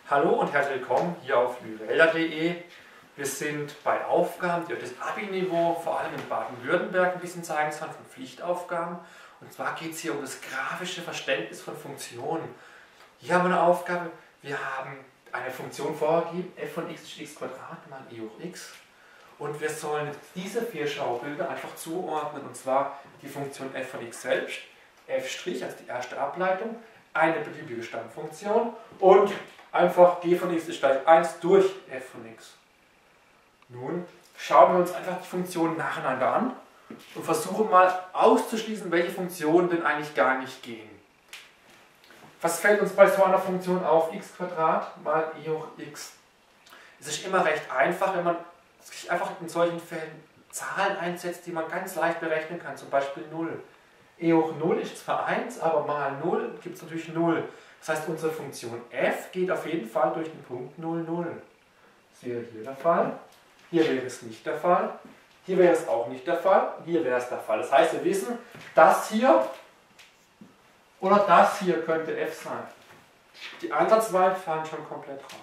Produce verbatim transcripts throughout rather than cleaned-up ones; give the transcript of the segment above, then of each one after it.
Hallo und herzlich willkommen hier auf lyrelda punkt de. Wir sind bei Aufgaben, die das Abi-Niveau vor allem in Baden-Württemberg ein bisschen zeigen sollen, von Pflichtaufgaben. Und zwar geht es hier um das grafische Verständnis von Funktionen. Hier haben wir eine Aufgabe, wir haben eine Funktion vorgegeben, f von x ist x Quadrat mal e hoch x. Und wir sollen diese vier Schaubilder einfach zuordnen, und zwar die Funktion f von x selbst, f' als die erste Ableitung, eine beliebige Stammfunktion und einfach g von x ist gleich eins durch f von x. Nun schauen wir uns einfach die Funktionen nacheinander an und versuchen mal auszuschließen, welche Funktionen denn eigentlich gar nicht gehen. Was fällt uns bei so einer Funktion auf? X Quadrat mal e hoch x. Es ist immer recht einfach, wenn man sich einfach in solchen Fällen Zahlen einsetzt, die man ganz leicht berechnen kann, zum Beispiel null. E hoch null ist zwar eins, aber mal null gibt es natürlich null. Das heißt, unsere Funktion f geht auf jeden Fall durch den Punkt null, null. Das wäre hier der Fall. Hier wäre es nicht der Fall. Hier wäre es auch nicht der Fall. Hier wäre es der Fall. Das heißt, wir wissen, das hier oder das hier könnte f sein. Die anderen zwei fallen schon komplett raus.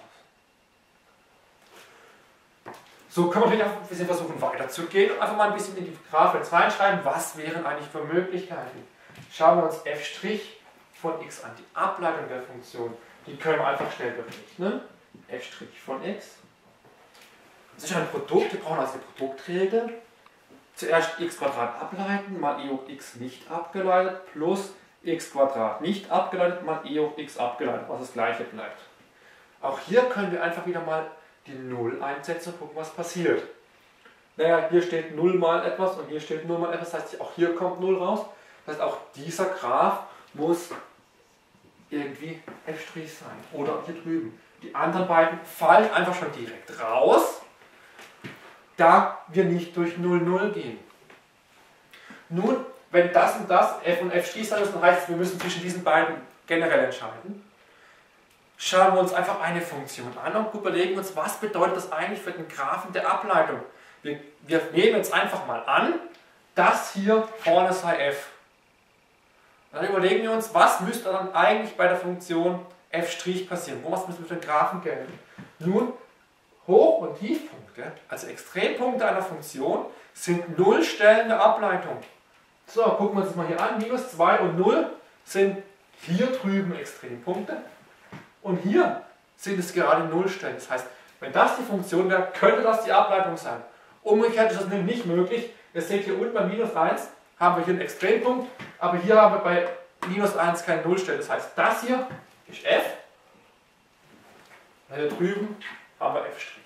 So können wir natürlich auch ein bisschen versuchen weiterzugehen und einfach mal ein bisschen in die Grafik jetzt reinschreiben, was wären eigentlich für Möglichkeiten. Schauen wir uns f' von x an, die Ableitung der Funktion. Die können wir einfach schnell berechnen. f' von x. Das ist ein Produkt, wir brauchen also die Produktregel. Zuerst x Quadrat ableiten, mal e hoch x nicht abgeleitet, plus x Quadrat nicht abgeleitet, mal e hoch x abgeleitet, was das gleiche bleibt. Auch hier können wir einfach wieder mal die null einsetzen und gucken, was passiert. Naja, hier steht null mal etwas und hier steht null mal etwas, das heißt, auch hier kommt null raus. Das heißt, auch dieser Graph muss irgendwie f' sein. Oder hier drüben. Die anderen beiden fallen einfach schon direkt raus, da wir nicht durch null, null gehen. Nun, wenn das und das f und f' sein müssen, dann heißt es, wir müssen zwischen diesen beiden generell entscheiden. Schauen wir uns einfach eine Funktion an und überlegen uns, was bedeutet das eigentlich für den Graphen der Ableitung. Wir, wir nehmen jetzt einfach mal an, das hier vorne sei f. Dann überlegen wir uns, was müsste dann eigentlich bei der Funktion f' passieren? Was müssen wir für den Graphen gelten? Nun, Hoch- und Tiefpunkte, also Extrempunkte einer Funktion, sind Nullstellen der Ableitung. So, gucken wir uns das mal hier an. Minus zwei und null sind hier drüben Extrempunkte. Und hier sind es gerade Nullstellen. Das heißt, wenn das die Funktion wäre, könnte das die Ableitung sein. Umgekehrt ist das nicht möglich. Ihr seht hier unten bei minus eins haben wir hier einen Extrempunkt, aber hier haben wir bei minus eins keine Nullstelle. Das heißt, das hier ist f. Und hier drüben haben wir f'.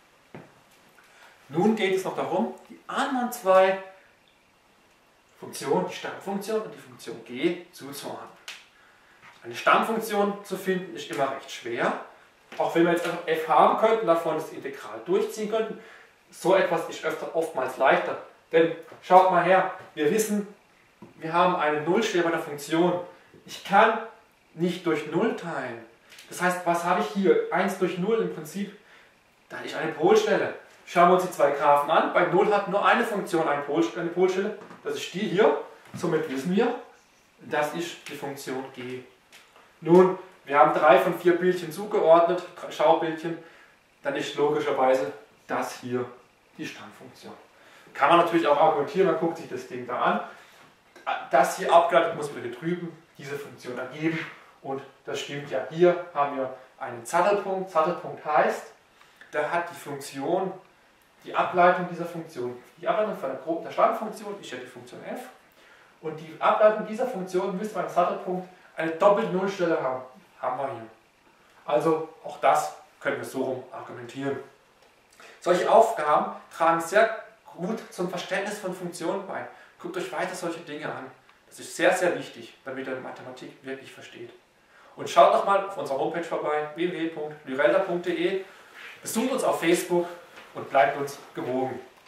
Nun geht es noch darum, die anderen zwei Funktionen, die Stammfunktion und die Funktion g, zuzuordnen. Eine Stammfunktion zu finden ist immer recht schwer. Auch wenn wir jetzt einfach f haben könnten, davon das Integral durchziehen könnten, so etwas ist öfter, oftmals leichter. Denn schaut mal her, wir wissen, wir haben eine Nullstelle bei der Funktion. Ich kann nicht durch null teilen. Das heißt, was habe ich hier? eins durch null im Prinzip, da ist eine Polstelle. Schauen wir uns die zwei Graphen an. Bei null hat nur eine Funktion eine Polstelle, das ist die hier. Somit wissen wir, das ist die Funktion g. Nun, wir haben drei von vier Bildchen zugeordnet, Schaubildchen, dann ist logischerweise das hier die Stammfunktion. Kann man natürlich auch argumentieren, man guckt sich das Ding da an. Das hier abgeleitet muss wieder hier drüben diese Funktion ergeben und das stimmt ja. Hier haben wir einen Sattelpunkt. Sattelpunkt heißt, da hat die Funktion, die Ableitung dieser Funktion, die Ableitung von der, der Stammfunktion ist ja die Funktion f und die Ableitung dieser Funktion müsste bei einem Sattelpunkt eine doppelte Nullstelle haben. Haben wir hier. Also auch das können wir so rum argumentieren. Solche Aufgaben tragen sehr gut zum Verständnis von Funktionen bei. Guckt euch weiter solche Dinge an. Das ist sehr, sehr wichtig, damit ihr Mathematik wirklich versteht. Und schaut doch mal auf unserer Homepage vorbei, w w w punkt lyrelda punkt de. Besucht uns auf Facebook und bleibt uns gewogen.